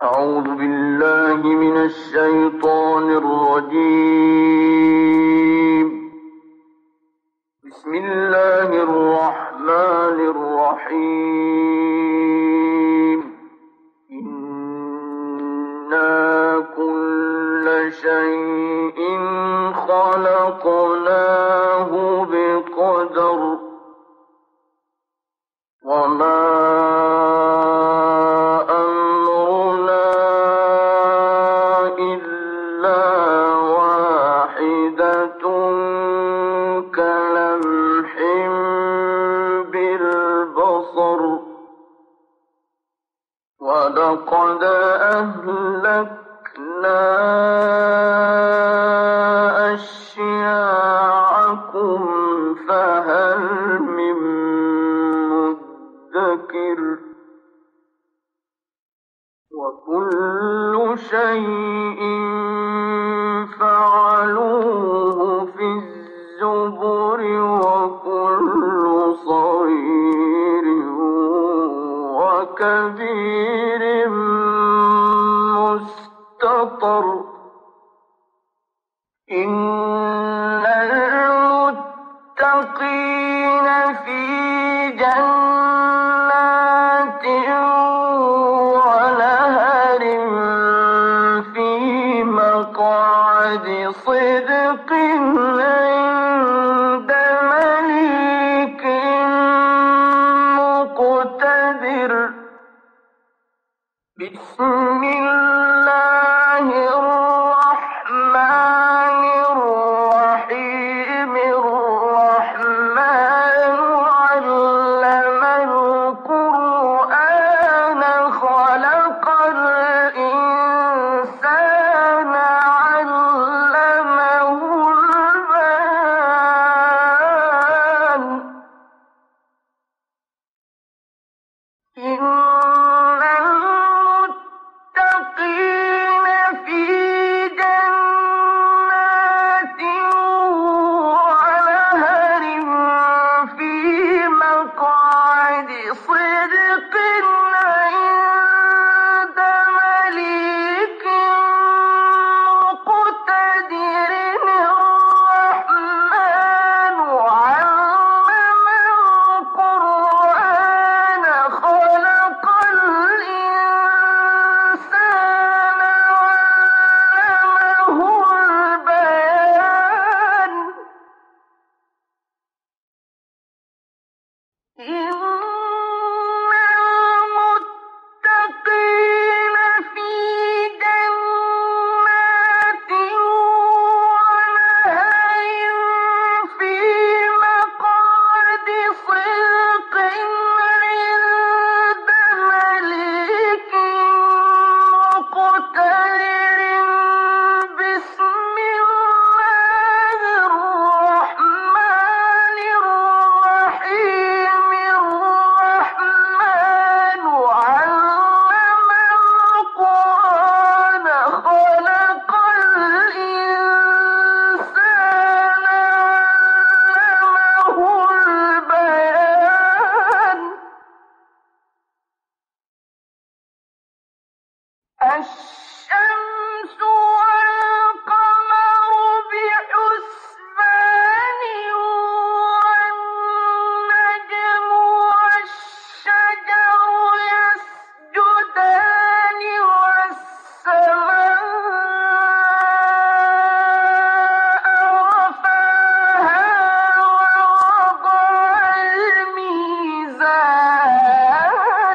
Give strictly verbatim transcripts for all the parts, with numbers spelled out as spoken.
أعوذ بالله من الشيطان الرجيم. بسم الله الرحمن الرحيم. إنا كل شيء خلقناه بقدر وما ولقد أهلكنا أشياعكم فهل من مدكر وكل شيء فعلوه في الزبر وكل صغير وكبير مستطر. إن المتقين في جنات ونهر في مقعد صدق عند مليك مقتدر. بسم الله الرحمن الرحيم. الرحمن علم القرآن خلق الإنسان علمه البيان. إن الشمس والقمر بحسبان والنجم والشجر يسجدان والسماء رفعها ووضع الميزان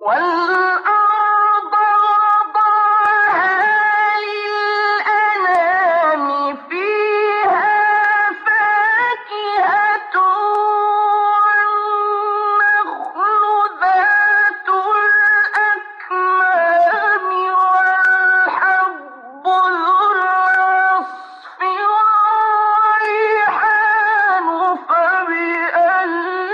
والأرض وضعها للأنام فيها فاكهة والنخل ذات الأكمام والحب ذو العصف والريحان فبأي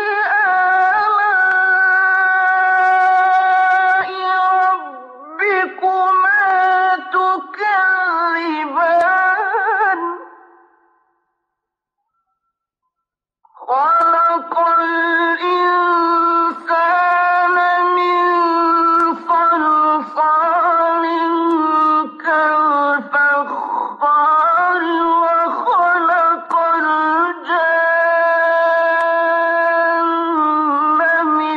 خلق الإنسان من صلصال كالفخار وخلق الجان من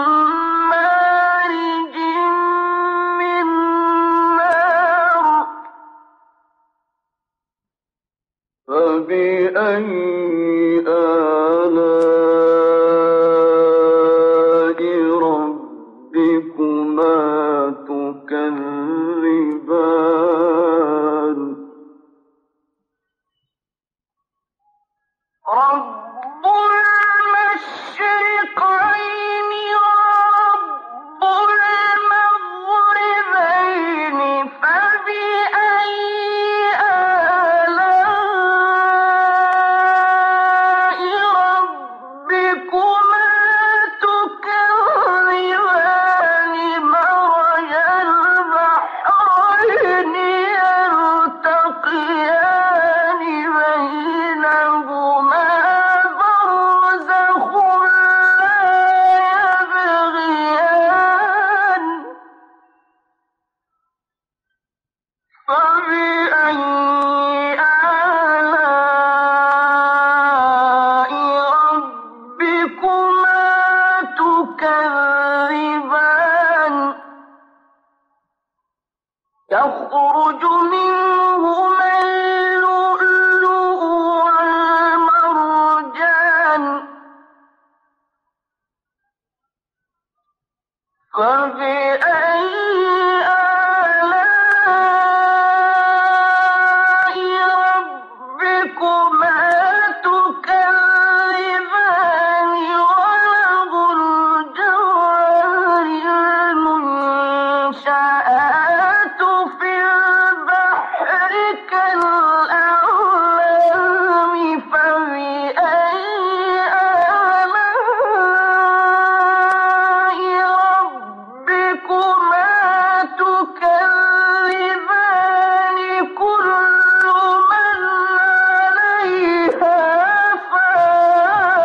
مارج من نار فبأي رب المشرقين ورب المغربين فبأي آلاء ربكما تكذبان مرج البحرين يلتقيان بينهما فبأي آلاء ربكما تكذبان يخرج منهما اللؤلؤ والمرجان فبأي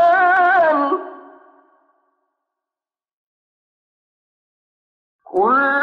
كل